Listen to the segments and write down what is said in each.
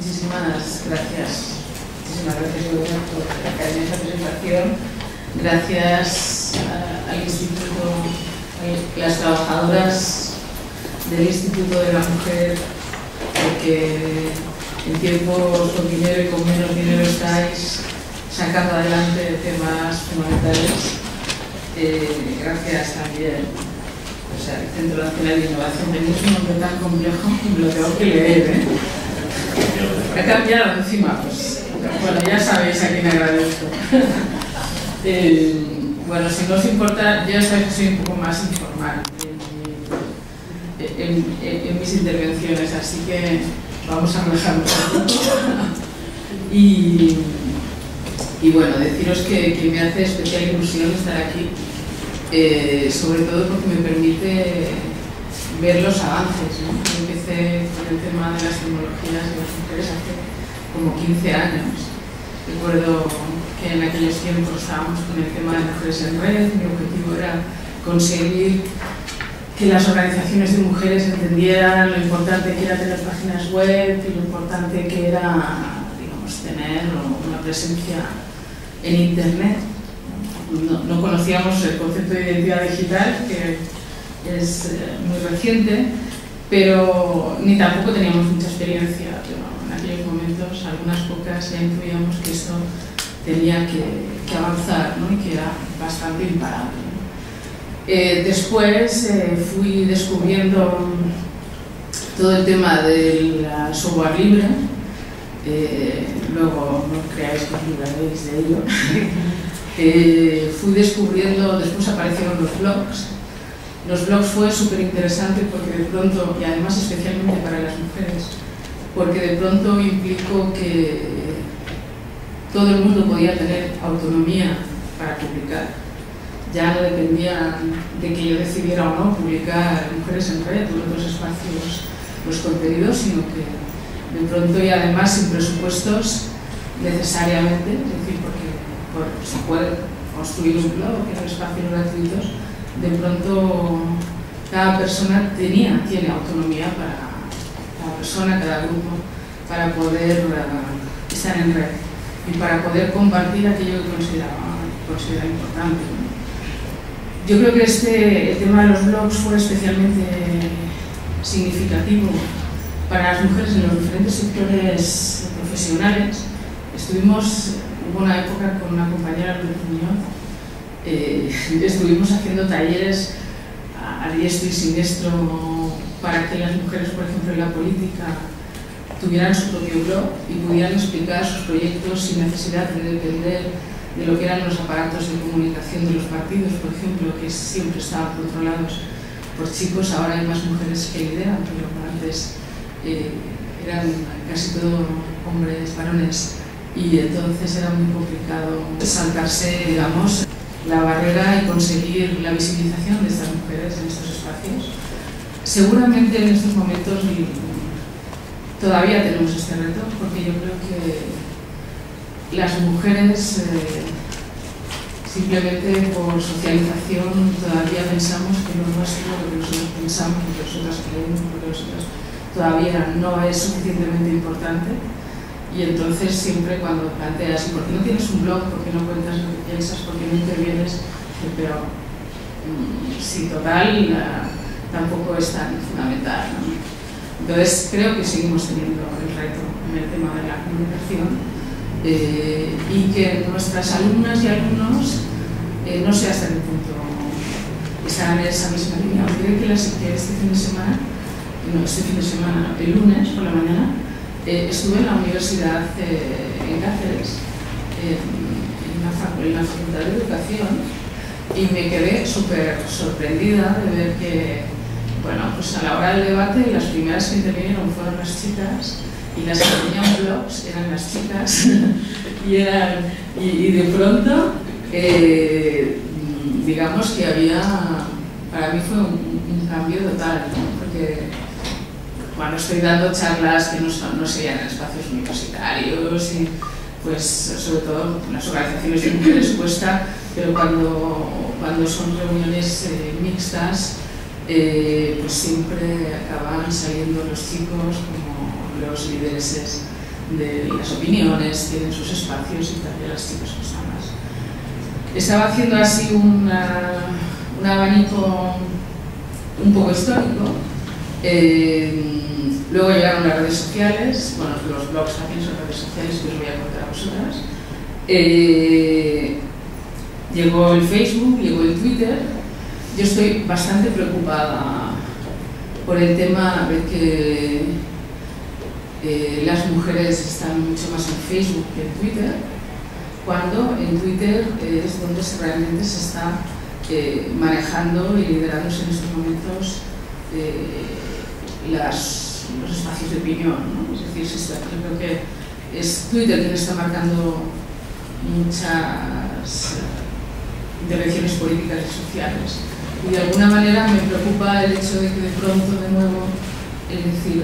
Muchísimas gracias. Muchísimas gracias, Gloria, por esta presentación. Gracias al Instituto, a las trabajadoras del Instituto de la Mujer, porque en tiempos con dinero y con menos dinero estáis sacando adelante temas fundamentales. Gracias también al Centro Nacional de Innovación. Tenéis un nombre tan complejo que me lo tengo que leer, Ha cambiado encima, pues. Bueno, ya sabéis a quién agradezco. Bueno, si no os importa, ya sabéis que soy un poco más informal en mis intervenciones, así que vamos a relajarnos un poco. Y bueno, deciros que me hace especial ilusión estar aquí, sobre todo porque me permite ver los avances, ¿no? Yo empecé con el tema de las tecnologías y las mujeres hace como 15 años. Recuerdo que en aquellos tiempos estábamos con el tema de mujeres en red. Mi objetivo era conseguir que las organizaciones de mujeres entendieran lo importante que era tener páginas web y lo importante que era, digamos, tener una presencia en Internet. No conocíamos el concepto de identidad digital, que es muy reciente, pero ni tampoco teníamos mucha experiencia. En aquellos momentos, algunas pocas, ya intuíamos que esto tenía que avanzar, ¿no? Y que era bastante imparable, ¿no? Después fui descubriendo todo el tema del software libre. Luego no creáis que os libraréis de ello. Fui descubriendo, después aparecieron los blogs. Los blogs fue súper interesante porque de pronto, y además especialmente para las mujeres, porque de pronto implicó que todo el mundo podía tener autonomía para publicar. Ya no dependía de que yo decidiera o no publicar Mujeres en Red o en otros espacios los contenidos, sino que de pronto, y además sin presupuestos necesariamente, es decir, porque se puede construir un blog en espacios gratuitos, de pronto cada persona tiene autonomía para cada persona, cada grupo, para poder estar en red y para poder compartir aquello que considera importante, ¿no? Yo creo que el tema de los blogs fue especialmente significativo para las mujeres en los diferentes sectores profesionales. Hubo una época con una compañera, Luis Muñoz, estuvimos haciendo talleres a diestro y siniestro para que las mujeres, por ejemplo, en la política, tuvieran su propio blog y pudieran explicar sus proyectos sin necesidad de depender de lo que eran los aparatos de comunicación de los partidos, por ejemplo, que siempre estaban controlados por chicos. Ahora hay más mujeres que lideran, pero antes eran casi todo hombres, varones, y entonces era muy complicado saltarse, digamos, la barrera y conseguir la visibilización de estas mujeres en estos espacios. Seguramente en estos momentos todavía tenemos este reto, porque yo creo que las mujeres simplemente por socialización todavía pensamos que lo nuestro, lo que nosotros pensamos, lo que nosotras creemos, lo que nosotras todavía no es suficientemente importante. Y entonces siempre cuando planteas, ¿y por qué no tienes un blog? ¿Por qué no cuentas lo que piensas? ¿Por qué no intervienes? Pero sí, total, tampoco es tan fundamental, ¿no? Entonces creo que seguimos teniendo el reto en el tema de la comunicación, y que nuestras alumnas y alumnos, no sé hasta qué punto están en esa misma línea. Os diré que este fin de semana, el lunes por la mañana, estuve en la universidad en Cáceres, en la Facultad de Educación, y me quedé súper sorprendida de ver que, bueno, pues a la hora del debate las primeras que intervinieron fueron las chicas, y las que tenían blogs eran las chicas, y de pronto, digamos que para mí fue un cambio total, ¿no? Porque cuando estoy dando charlas que no serían en espacios universitarios, y pues sobre todo en las organizaciones de mujeres cuesta, pero cuando son reuniones mixtas, pues siempre acaban saliendo los chicos como los lidereses de las opiniones, tienen sus espacios y también las chicas pues nada más. Estaba haciendo así un abanico un poco histórico. Luego llegaron las redes sociales, bueno, los blogs también son redes sociales que os voy a contar a vosotras. Llegó el Facebook, llegó el Twitter. Yo estoy bastante preocupada por el tema de que las mujeres están mucho más en Facebook que en Twitter, cuando en Twitter es donde realmente se está manejando y liderándose en estos momentos los espacios de opinión, ¿no? Es decir, yo creo que es Twitter quien está marcando muchas intervenciones políticas y sociales. Y de alguna manera me preocupa el hecho de que de pronto, de nuevo, es decir,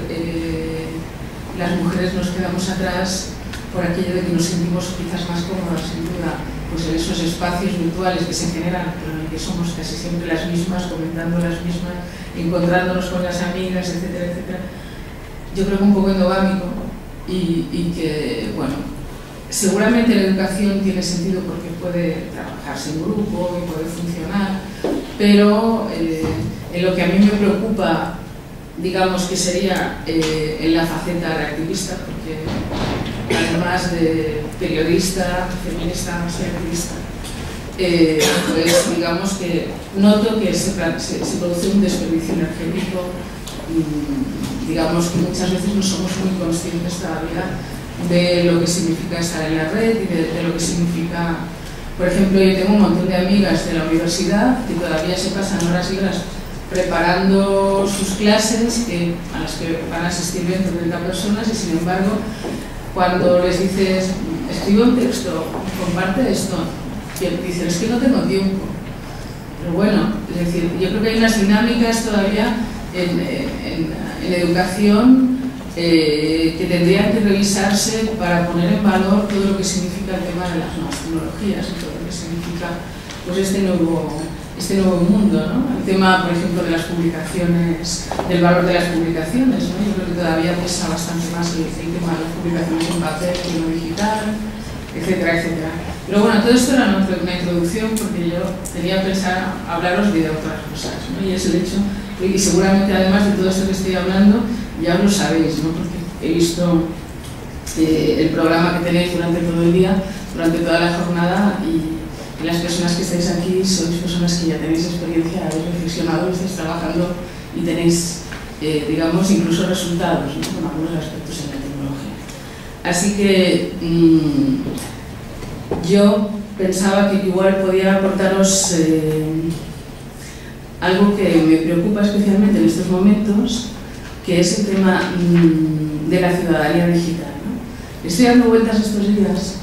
las mujeres nos quedamos atrás por aquello de que nos sentimos quizás más cómodas, sin duda, pues en esos espacios virtuales que se generan, pero en el que somos casi siempre las mismas, comentando las mismas, encontrándonos con las amigas, etcétera, etcétera. Yo creo que un poco endogámico y que, bueno, seguramente la educación tiene sentido porque puede trabajarse en grupo y puede funcionar, pero en lo que a mí me preocupa, digamos que sería en la faceta de activista, porque además de periodista, feminista, soy activista, pues digamos que noto que se produce un desperdicio energético, digamos que muchas veces no somos muy conscientes todavía de lo que significa estar en la red y de lo que significa, por ejemplo, yo tengo un montón de amigas de la universidad que todavía se pasan horas y horas preparando sus clases a las que van a asistir 20 o 30 personas y sin embargo cuando les dices escribe un texto, comparte esto, y dicen es que no tengo tiempo. Pero bueno, es decir, yo creo que hay unas dinámicas todavía en educación que tendrían que revisarse para poner en valor todo lo que significa el tema de las nuevas tecnologías y todo lo que significa pues este nuevo mundo, ¿no? El tema, por ejemplo, de las publicaciones, del valor de las publicaciones, ¿no? Yo creo que todavía pesa bastante más el tema de las publicaciones en papel que en lo digital, etcétera, etcétera. Pero bueno, todo esto era una introducción porque yo tenía pensado hablaros de otras cosas, ¿no? Y es el hecho, y seguramente además de todo esto que estoy hablando, ya lo sabéis, ¿no? Porque he visto el programa que tenéis durante todo el día, durante toda la jornada y las personas que estáis aquí sois personas que ya tenéis experiencia, habéis reflexionado, estáis trabajando y tenéis, digamos, incluso resultados, ¿no? Con algunos aspectos en la tecnología. Así que yo pensaba que igual podía aportaros algo que me preocupa especialmente en estos momentos, que es el tema de la ciudadanía digital, ¿no? Estoy dando vueltas estos días.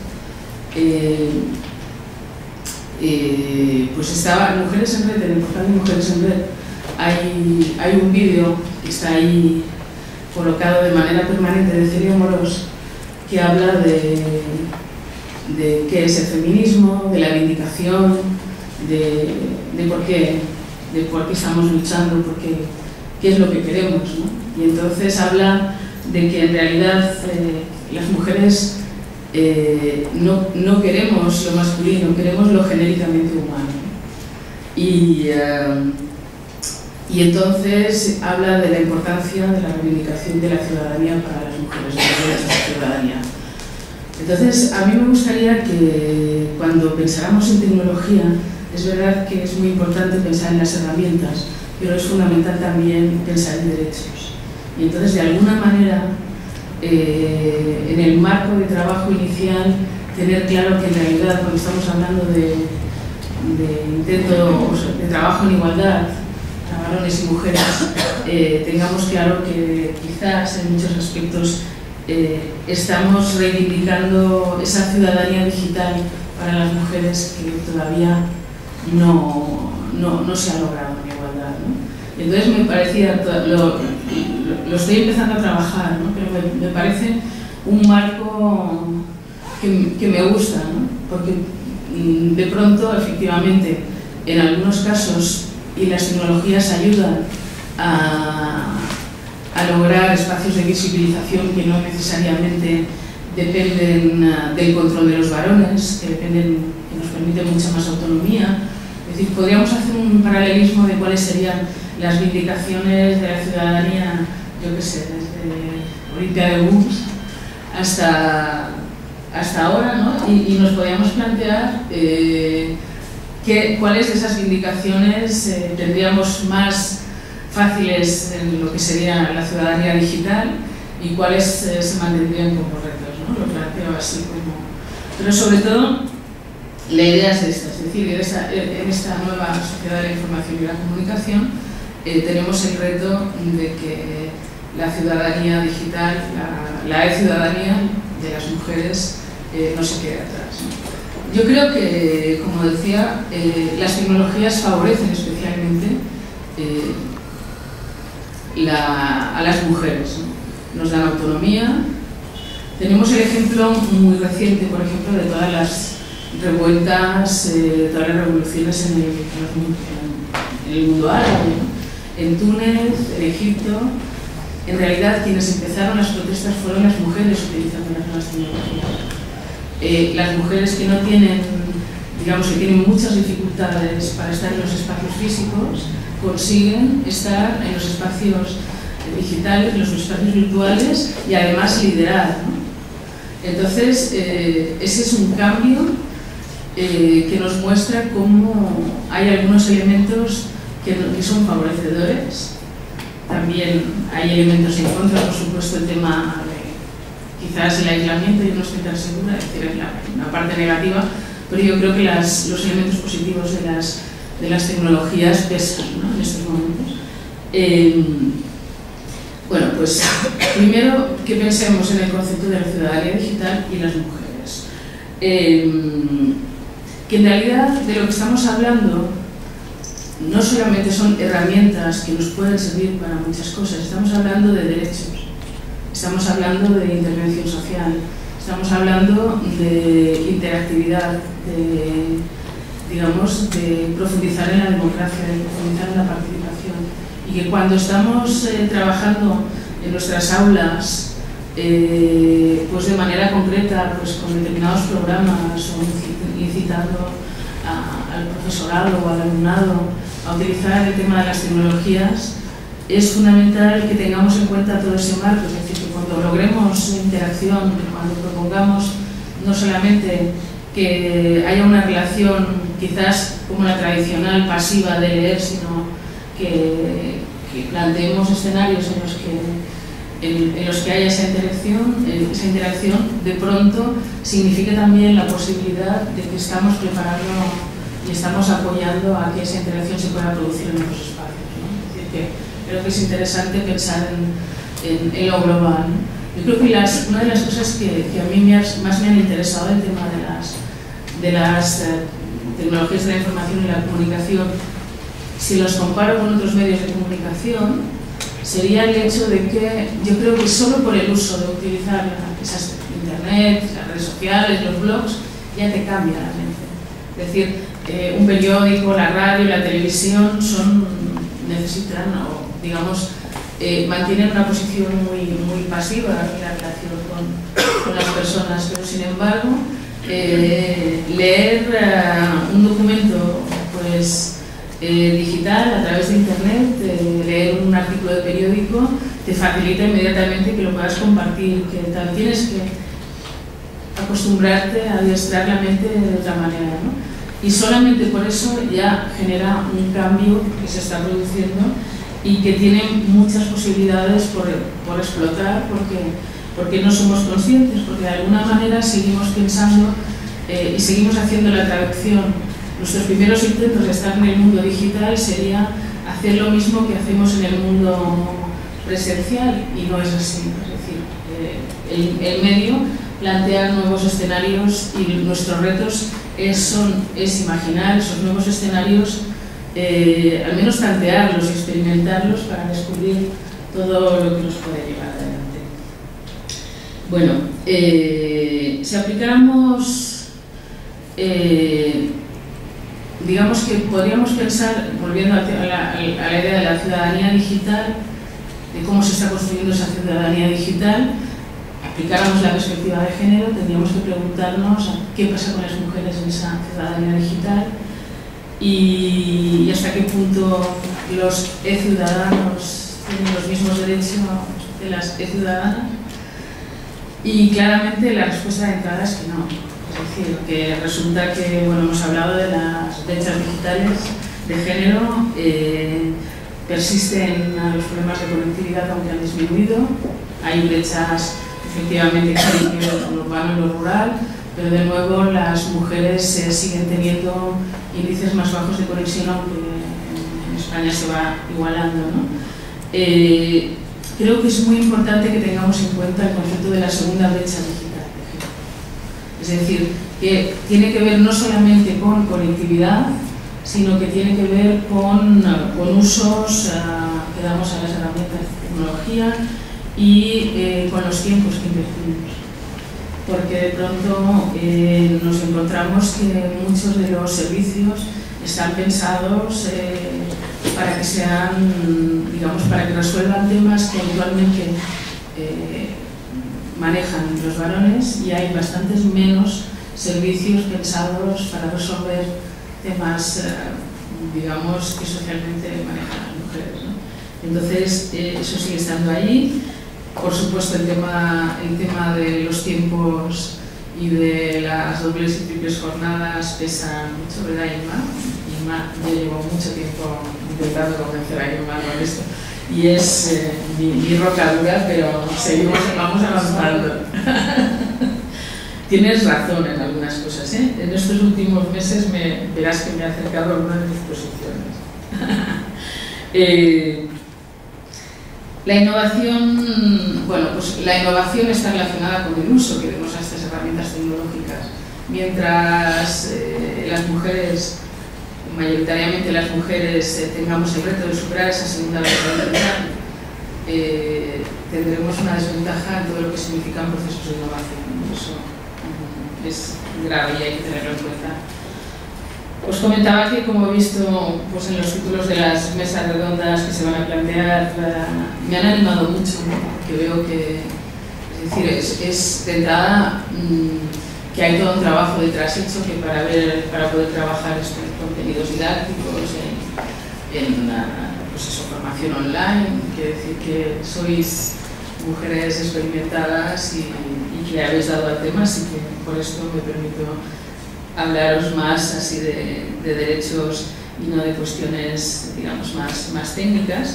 Pues estaba Mujeres en Red, en el portal de Mujeres en Red, hay un vídeo que está ahí colocado de manera permanente de Celia Amorós, que habla de qué es el feminismo, de la reivindicación, de por qué estamos luchando, qué es lo que queremos, ¿no? Y entonces habla de que en realidad las mujeres no queremos lo masculino, queremos lo genéricamente humano. Y entonces habla de la importancia de la reivindicación de la ciudadanía para las mujeres, de los derechos de ciudadanía. Entonces, a mí me gustaría que cuando pensáramos en tecnología, es verdad que es muy importante pensar en las herramientas, pero es fundamental también pensar en derechos. Y entonces, de alguna manera, en el marco de trabajo inicial, tener claro que en realidad cuando estamos hablando de intento de trabajo en igualdad a varones y mujeres, tengamos claro que quizás en muchos aspectos estamos reivindicando esa ciudadanía digital para las mujeres que todavía no se ha logrado en igualdad, ¿no? Entonces me parecía, lo estoy empezando a trabajar, ¿no? Pero me parece un marco que me gusta, ¿no? Porque de pronto, efectivamente, en algunos casos, y las tecnologías ayudan a lograr espacios de visibilización que no necesariamente dependen del control de los varones, que nos permiten mucha más autonomía. Es decir, podríamos hacer un paralelismo de cuáles serían las vindicaciones de la ciudadanía, yo qué sé, desde Olimpia de Gums hasta ahora, ¿no? Y nos podríamos plantear cuáles de esas vindicaciones tendríamos más fáciles en lo que sería la ciudadanía digital y cuáles se mantendrían como retos, ¿no? Lo planteo así como... Pero sobre todo, la idea es esta, es decir, en esta nueva sociedad de la información y la comunicación tenemos el reto de que la ciudadanía digital, la e-ciudadanía de las mujeres no se quede atrás, ¿no? Yo creo que, como decía, las tecnologías favorecen especialmente a las mujeres, ¿no? Nos dan autonomía. Tenemos el ejemplo muy reciente, por ejemplo, de todas las revueltas, todas las revoluciones en el mundo árabe, ¿no? En Túnez, en Egipto. En realidad, quienes empezaron las protestas fueron las mujeres utilizando las nuevas tecnologías. Las mujeres que no tienen, digamos, que tienen muchas dificultades para estar en los espacios físicos, consiguen estar en los espacios digitales, en los espacios virtuales y además liderar, ¿no? Entonces, ese es un cambio que nos muestra cómo hay algunos elementos que son favorecedores. También hay elementos en contra, por supuesto, el tema de quizás el aislamiento, yo no estoy tan segura, es decir, es una parte negativa, pero yo creo que los elementos positivos de las tecnologías pesan, ¿no? En estos momentos. Bueno, pues primero que pensemos en el concepto de la ciudadanía digital y las mujeres. Que en realidad de lo que estamos hablando no solamente son herramientas que nos pueden servir para muchas cosas, estamos hablando de derechos, estamos hablando de intervención social, estamos hablando de interactividad, digamos, de profundizar en la democracia, de profundizar en la participación. Y que cuando estamos trabajando en nuestras aulas, pues de manera concreta, pues con determinados programas o incitando al profesorado o al alumnado a utilizar el tema de las tecnologías, es fundamental que tengamos en cuenta todo ese marco, es decir, que cuando logremos interacción, cuando propongamos no solamente que haya una relación quizás como la tradicional pasiva de leer, sino que planteemos escenarios en los que haya esa interacción, de pronto significa también la posibilidad de que estamos preparando y estamos apoyando a que esa interacción se pueda producir en otros espacios, ¿no? Es decir, que creo que es interesante pensar en lo global, ¿no? Yo creo que una de las cosas que a mí más me han interesado el tema de las tecnologías de la información y la comunicación, si los comparo con otros medios de comunicación, sería el hecho de que yo creo que solo por el uso de utilizar esas internet, las redes sociales, los blogs, ya te cambia la mente. Es decir, un periódico, la radio, la televisión necesitan, o digamos, mantienen una posición muy pasiva en la relación con las personas, pero sin embargo, leer un documento pues, digital a través de internet, leer un artículo de periódico, te facilita inmediatamente que lo puedas compartir, que también tienes que acostumbrarte a adiestrar la mente de otra manera, ¿no? Y solamente por eso ya genera un cambio que se está produciendo y que tiene muchas posibilidades por explotar, porque no somos conscientes, porque de alguna manera seguimos pensando y seguimos haciendo la traducción. Nuestros primeros intentos de estar en el mundo digital sería hacer lo mismo que hacemos en el mundo presencial, y no es así. Es decir, el medio plantea nuevos escenarios y nuestros retos es imaginar esos nuevos escenarios, al menos plantearlos y experimentarlos para descubrir todo lo que nos puede llevar adelante. Bueno, si aplicáramos, digamos que podríamos pensar, volviendo a la idea de la ciudadanía digital, de cómo se está construyendo esa ciudadanía digital, aplicáramos la perspectiva de género, tendríamos que preguntarnos qué pasa con las mujeres en esa ciudadanía digital y hasta qué punto los e-ciudadanos tienen los mismos derechos de las e-ciudadanas. Y claramente la respuesta de entrada es que no. Es decir, que resulta que, bueno, hemos hablado de las brechas digitales de género, persisten los problemas de conectividad aunque han disminuido, hay brechas efectivamente que tienen que ver con lo urbano y lo rural, pero de nuevo las mujeres siguen teniendo índices más bajos de conexión, aunque en España se va igualando, ¿no? Creo que es muy importante que tengamos en cuenta el concepto de la segunda brecha digital. Es decir, que tiene que ver no solamente con conectividad, sino que tiene que ver con usos que damos a las herramientas de tecnología y con los tiempos que invertimos. Porque de pronto nos encontramos que muchos de los servicios están pensados para que sean, digamos, para que resuelvan temas que habitualmente manejan los varones, y hay bastantes menos servicios pensados para resolver temas, digamos, que socialmente manejan las mujeres, ¿no? Entonces, eso sigue estando ahí. Por supuesto, el tema de los tiempos y de las dobles y triples jornadas pesa mucho, ¿verdad, Inma? Inma, yo llevo mucho tiempo intentando convencer a Inma con esto, y es mi roca dura, pero vamos avanzando. Tienes razón en algunas cosas, ¿eh? En estos últimos meses verás que me he acercado a algunas de mis posiciones. La innovación, bueno, pues la innovación está relacionada con el uso que demos a estas herramientas tecnológicas. Mientras las mujeres, mayoritariamente las mujeres, tengamos el reto de superar esa segunda barrera, tendremos una desventaja en todo lo que significan procesos de innovación. Eso es grave y hay que tenerlo en cuenta. Os comentaba que, como he visto pues, en los títulos de las mesas redondas que se van a plantear, me han animado mucho, ¿no? Porque veo que, es decir, es de entrada que hay todo un trabajo detrás hecho que para poder trabajar estos contenidos didácticos en pues eso, formación online, quiere decir que sois mujeres experimentadas y que le habéis dado al tema, así que por esto me permito hablaros más así de derechos y no de cuestiones, digamos, más técnicas.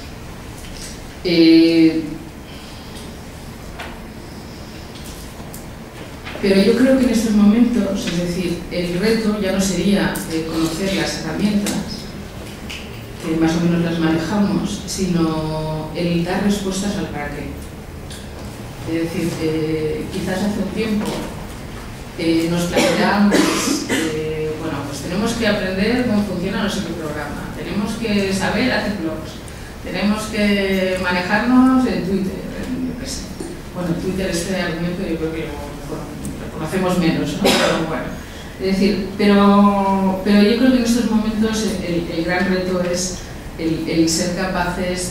Pero yo creo que en estos momentos, es decir, el reto ya no sería conocer las herramientas, que más o menos las manejamos, sino el dar respuestas al para qué. Es decir, quizás hace un tiempo nos planteamos, bueno, pues tenemos que aprender cómo funciona no sé qué programa, tenemos que saber hacer blogs, tenemos que manejarnos en Twitter, yo qué sé. Bueno, en Twitter este argumento yo creo que lo conocemos menos, ¿no? Pero bueno, es decir, pero yo creo que en estos momentos el gran reto es el ser capaces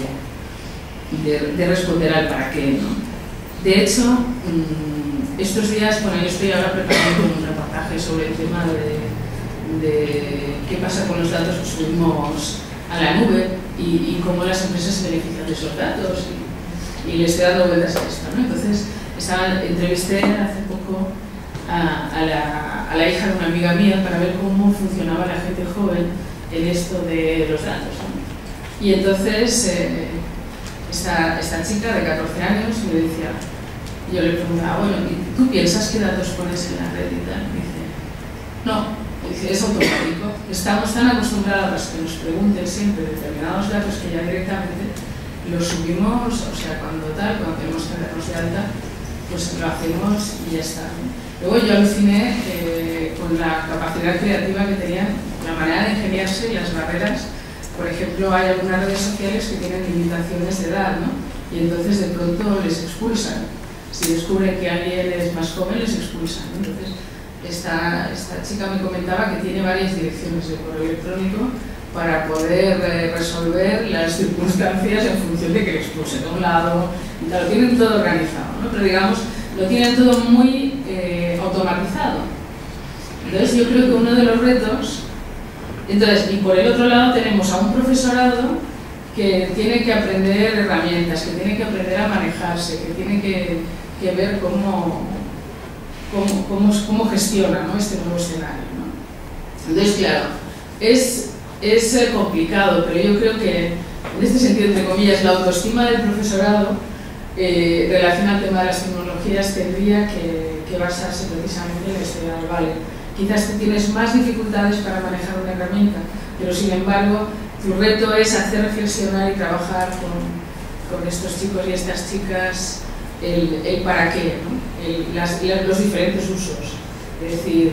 de responder al para qué, ¿no? De hecho, estos días, bueno, yo estoy ahora preparando un reportaje sobre el tema de qué pasa con los datos que subimos a la nube y cómo las empresas se benefician de esos datos, y le estoy dando vueltas a esto, ¿no? Entonces, entrevisté hace poco a la hija de una amiga mía para ver cómo funcionaba la gente joven en esto de los datos, ¿no? Y entonces, esta chica de 14 años me decía, yo le preguntaba, bueno, ¿tú piensas qué datos pones en la red y tal? Y dice, no, dice, es automático. Estamos tan acostumbrados a que nos pregunten siempre determinados datos que ya directamente los subimos, o sea, cuando tenemos que darnos de alta, pues lo hacemos y ya está. Luego yo aluciné con la capacidad creativa que tenían, la manera de ingeniarse y las barreras. Por ejemplo, hay algunas redes sociales que tienen limitaciones de edad, ¿no? Y entonces de pronto les expulsan. Si descubren que alguien es más joven, les expulsan, ¿no? Entonces, esta chica me comentaba que tiene varias direcciones de correo electrónico para poder resolver las circunstancias en función de que le expulse de un lado, y tal. Lo tienen todo organizado, ¿no? Pero digamos, lo tienen todo muy automatizado. Entonces yo creo que uno de los retos, y por el otro lado tenemos a un profesorado que tiene que aprender herramientas, que tiene que aprender a manejarse, que tiene que ver cómo gestiona, ¿no?, este nuevo escenario, ¿no? Entonces, claro, es complicado, pero yo creo que en este sentido, entre comillas, la autoestima del profesorado relación al tema de las tecnologías tendría que basarse precisamente en la historia del vale. Quizás tienes más dificultades para manejar una herramienta, pero sin embargo tu reto es hacer reflexionar y trabajar con estos chicos y estas chicas el para qué, ¿no? Los diferentes usos, es decir,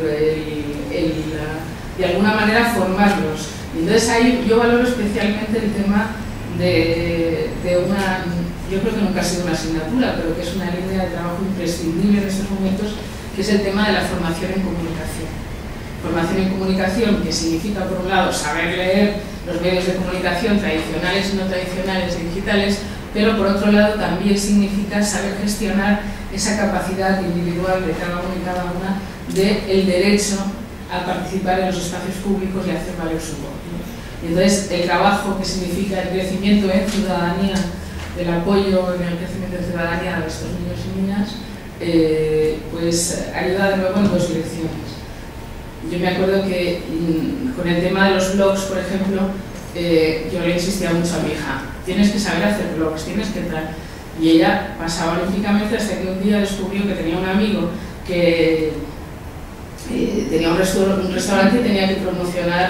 de alguna manera formarlos. Entonces ahí yo valoro especialmente el tema de una, yo creo que nunca ha sido una asignatura, pero que es una línea de trabajo imprescindible en estos momentos, que es el tema de la formación en comunicación. Formación en comunicación, que significa, por un lado, saber leer los medios de comunicación tradicionales y no tradicionales y digitales, pero por otro lado también significa saber gestionar esa capacidad individual de cada uno y cada una del derecho a participar en los espacios públicos y hacer valer su voz. Entonces, el trabajo que significa el crecimiento en ciudadanía, el apoyo en el crecimiento de ciudadanía de estos niños y niñas, pues ayuda de nuevo en dos direcciones. Yo me acuerdo que con el tema de los blogs, por ejemplo, yo le insistía mucho a mi hija, tienes que saber hacer blogs, tienes que tal. Y ella pasaba olímpicamente hasta que un día descubrió que tenía un amigo que tenía un restaurante y tenía que promocionar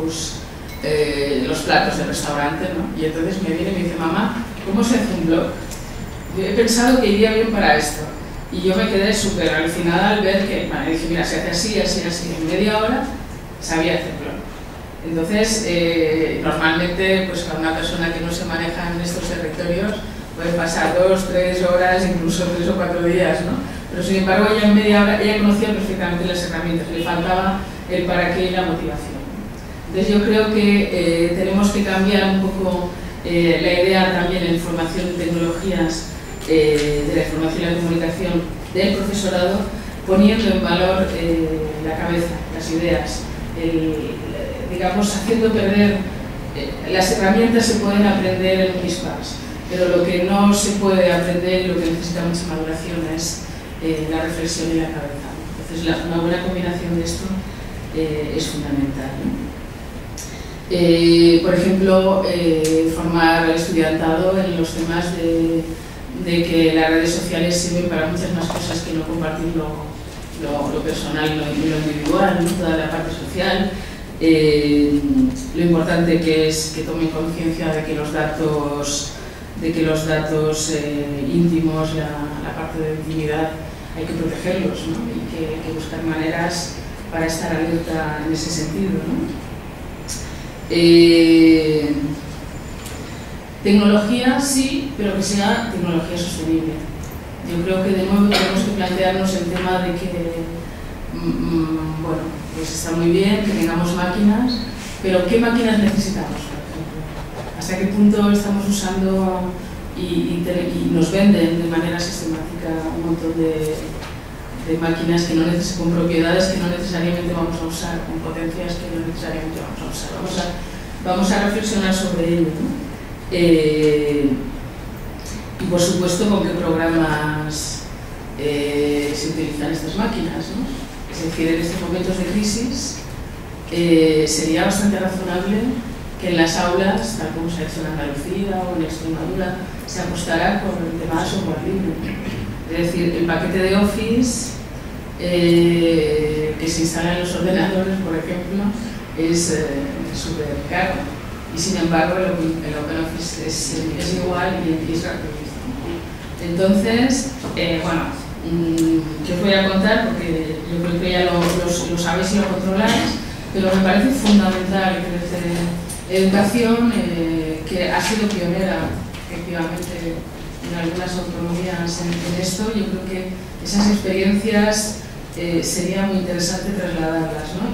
los platos del restaurante, ¿no? Y entonces me viene y me dice, mamá, ¿cómo se hace un blog? Yo he pensado que iría bien para esto. Y yo me quedé súper alucinada al ver que, bueno, dije, mira, se hace así, así, así. En media hora sabía hacerlo. Entonces, normalmente, pues para una persona que no se maneja en estos territorios, puede pasar 2, 3 horas, incluso 3 o 4 días, ¿no? Pero sin embargo, ella en media hora, ella conocía perfectamente las herramientas, le faltaba el para qué y la motivación. Entonces yo creo que tenemos que cambiar un poco la idea también en formación de tecnologías, de la información y la comunicación del profesorado, poniendo en valor la cabeza, las ideas, digamos, haciendo perder, las herramientas se pueden aprender en un pispás, pero lo que no se puede aprender y lo que necesita mucha maduración es la reflexión y la cabeza. Entonces una buena combinación de esto es fundamental, ¿no? Por ejemplo, formar al estudiantado en los temas de que las redes sociales sirven para muchas más cosas que no compartir lo personal y lo individual, ¿no? Toda la parte social, lo importante que es que tomen conciencia de que los datos íntimos, la parte de intimidad, hay que protegerlos, ¿no? Y que hay que buscar maneras para estar alerta en ese sentido, ¿no? Tecnología sí, pero que sea tecnología sostenible. Yo creo que de nuevo tenemos que plantearnos el tema de que, bueno, pues está muy bien que tengamos máquinas, pero ¿qué máquinas necesitamos, por ejemplo? ¿Hasta qué punto estamos usando y nos venden de manera sistemática un montón de máquinas que no con propiedades que no necesariamente vamos a usar, con potencias que no necesariamente vamos a usar? Vamos a reflexionar sobre ello, ¿no? Y por supuesto con qué programas se utilizan estas máquinas, ¿no? Es decir, en estos momentos de crisis sería bastante razonable que en las aulas, tal como se ha hecho en Andalucía o en Extremadura, se apostara por el tema de software libre. Es decir, el paquete de Office que se instala en los ordenadores, por ejemplo, es súper caro. Y sin embargo, el OpenOffice es igual y es gratuito. Entonces, bueno, que os voy a contar, porque yo creo que ya lo sabéis y lo controláis, pero me parece fundamental que desde educación, que ha sido pionera, efectivamente, en algunas autonomías en esto, yo creo que esas experiencias sería muy interesante trasladarlas, ¿no? Y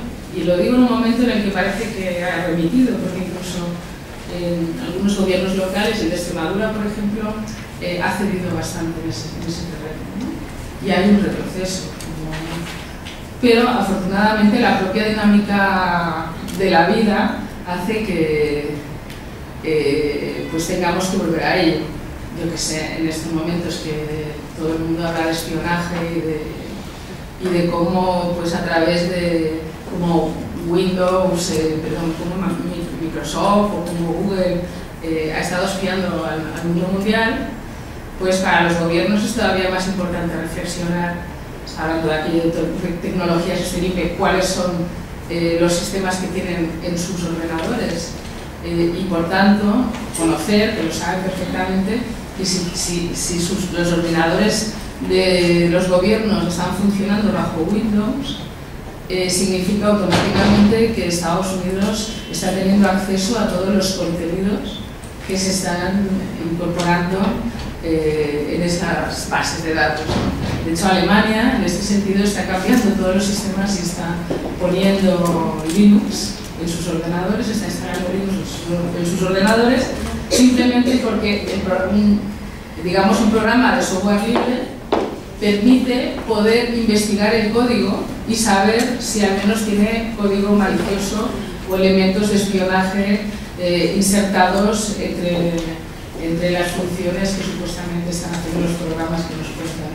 lo digo en un momento en el que parece que ha remitido, porque incluso en algunos gobiernos locales, el de Extremadura, por ejemplo, ha cedido bastante en ese terreno, ¿no? Y hay un retroceso. Pero afortunadamente la propia dinámica de la vida hace que pues tengamos que volver a ello. Yo que sé, en estos momentos que todo el mundo habla de espionaje y de cómo pues a través de como Windows, como Microsoft o como Google ha estado espiando al mundo mundial, pues para los gobiernos es todavía más importante reflexionar, hablando de aquí de tecnología sostenible, cuáles son los sistemas que tienen en sus ordenadores y por tanto conocer, que lo saben perfectamente, que si los ordenadores de los gobiernos están funcionando bajo Windows, significa automáticamente que Estados Unidos está teniendo acceso a todos los contenidos que se están incorporando en esas bases de datos. De hecho, Alemania, en este sentido, está cambiando todos los sistemas y está poniendo Linux en sus ordenadores, está instalando Linux en sus ordenadores, simplemente porque un programa de software libre permite poder investigar el código y saber si al menos tiene código malicioso o elementos de espionaje insertados entre las funciones que supuestamente están haciendo los programas que nos cuestan,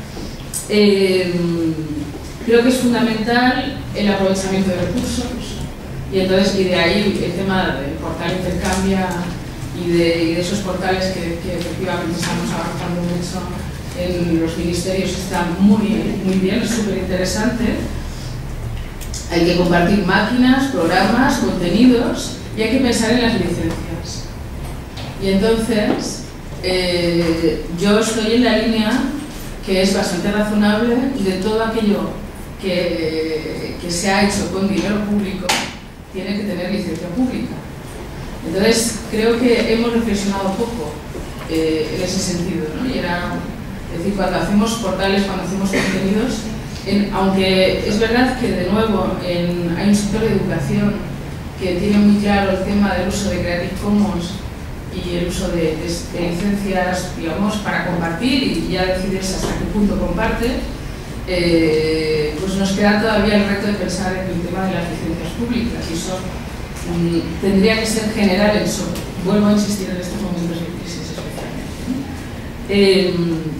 ¿no? Creo que es fundamental el aprovechamiento de recursos y de ahí el tema del portal Intercambia y de esos portales que efectivamente estamos avanzando mucho en los ministerios, está muy bien, es súper interesante. Hay que compartir máquinas, programas, contenidos y hay que pensar en las licencias. Y entonces, yo estoy en la línea que es bastante razonable de todo aquello que se ha hecho con dinero público, tiene que tener licencia pública. Entonces, creo que hemos reflexionado poco en ese sentido, ¿no? Y es decir, cuando hacemos portales, cuando hacemos contenidos, aunque es verdad que de nuevo hay un sector de educación que tiene muy claro el tema del uso de Creative Commons y el uso de licencias, digamos, para compartir y ya decides hasta qué punto comparte, pues nos queda todavía el reto de pensar en el tema de las licencias públicas y eso tendría que ser general en software. Vuelvo a insistir en estos momentos de crisis especialmente, ¿no?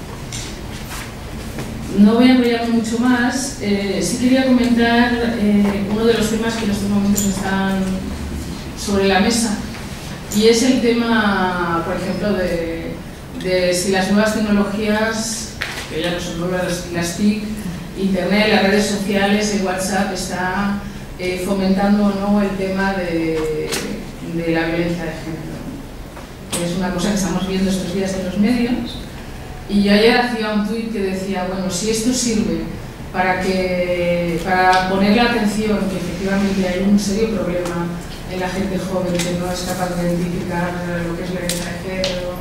No voy a enrollarme mucho más, sí quería comentar uno de los temas que en estos momentos están sobre la mesa y es el tema, por ejemplo, de si las nuevas tecnologías, que ya no son nuevas, las TIC, Internet, las redes sociales, el WhatsApp, está fomentando o no el tema de la violencia de género, que es una cosa que estamos viendo estos días en los medios. Y yo ayer hacía un tuit que decía, bueno, si esto sirve para poner la atención que efectivamente hay un serio problema en la gente joven que no es capaz de identificar lo que es la violencia de género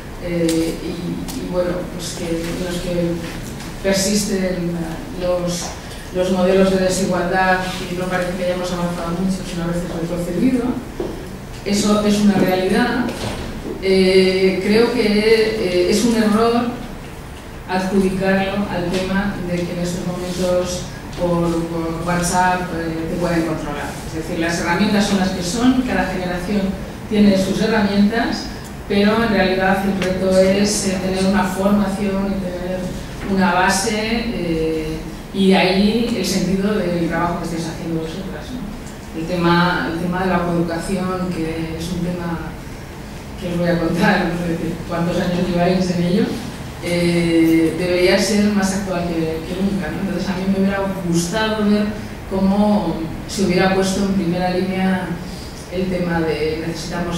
y bueno, pues que los que persisten los modelos de desigualdad y no parece que hayamos avanzado mucho, sino a veces retrocedido, eso es una realidad. Creo que es un error adjudicarlo al tema de que en estos momentos por WhatsApp te pueden controlar. Es decir, las herramientas son las que son, cada generación tiene sus herramientas, pero en realidad el reto es tener una formación y tener una base y ahí el sentido del trabajo que estáis haciendo vosotras, ¿no? El tema de la coeducación, que es un tema que os voy a contar, no sé cuántos años lleváis en ello, debería ser más actual que nunca, ¿no? Entonces a mí me hubiera gustado ver cómo se hubiera puesto en primera línea el tema de necesitamos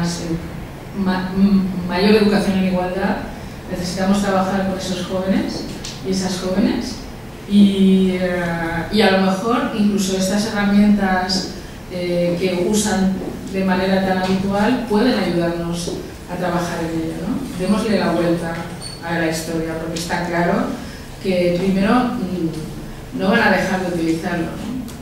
mayor educación en igualdad, necesitamos trabajar con esos jóvenes y esas jóvenes y a lo mejor incluso estas herramientas que usan de manera tan habitual pueden ayudarnos a trabajar en ello, ¿no? Démosle la vuelta a la historia, porque está claro que primero no van a dejar de utilizarlo, ¿no?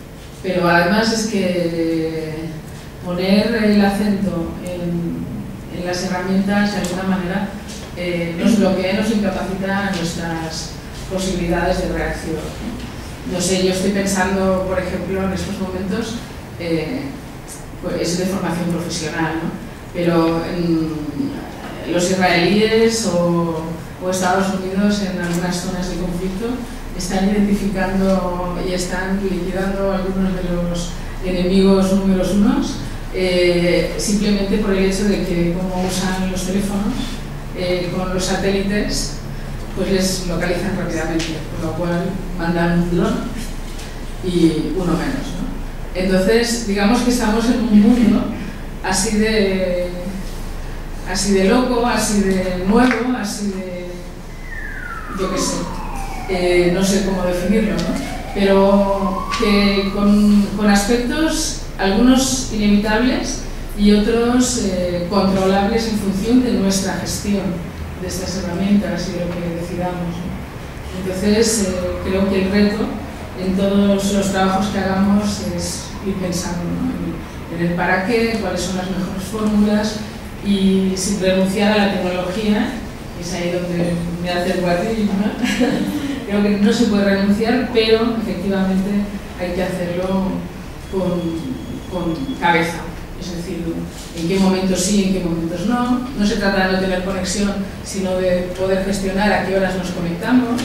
pero además es que poner el acento en las herramientas de alguna manera nos bloquea, nos incapacita nuestras posibilidades de reacción. No sé, yo estoy pensando, por ejemplo, en estos momentos, pues es de formación profesional, ¿no? Pero los israelíes o Estados Unidos en algunas zonas de conflicto están identificando y están liquidando algunos de los enemigos números unos, simplemente por el hecho de que como usan los teléfonos con los satélites, pues les localizan rápidamente, con lo cual mandan un dron y uno menos, ¿no? Entonces, digamos que estamos en un mundo así de loco, así de nuevo, así de, yo qué sé, no sé cómo definirlo, ¿no? Pero que con aspectos, algunos inevitables y otros controlables en función de nuestra gestión de estas herramientas y de lo que decidamos, ¿no? Entonces, creo que el reto en todos los trabajos que hagamos es ir pensando, ¿no? en el para qué, cuáles son las mejores fórmulas y sin renunciar a la tecnología, que es ahí donde me hace el guatillo, ¿no? Creo que no se puede renunciar, pero efectivamente hay que hacerlo con cabeza. Es decir, en qué momentos sí, en qué momentos no. No se trata de no tener conexión, sino de poder gestionar a qué horas nos conectamos.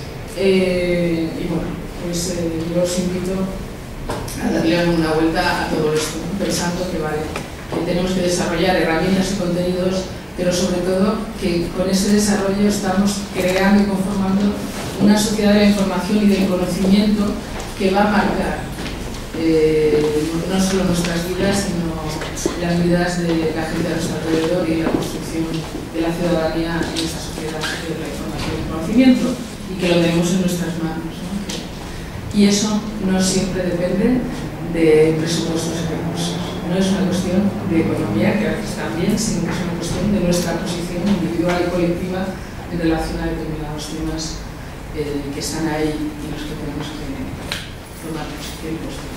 Y bueno, pues yo os invito a darle una vuelta a todo esto, ¿no? Pensando que vale, que tenemos que desarrollar herramientas y contenidos, pero sobre todo que con ese desarrollo estamos creando y conformando una sociedad de la información y del conocimiento que va a marcar no solo nuestras vidas, sino las vidas de la gente a nuestro alrededor y la construcción de la ciudadanía en esta sociedad de la información y el conocimiento, y que lo tenemos en nuestras manos, ¿no? Y eso no siempre depende de presupuestos y recursos. No es una cuestión de economía, que a veces también, sino que es una cuestión de nuestra posición individual y colectiva en relación a determinados temas que están ahí y en los que tenemos que tomar posición.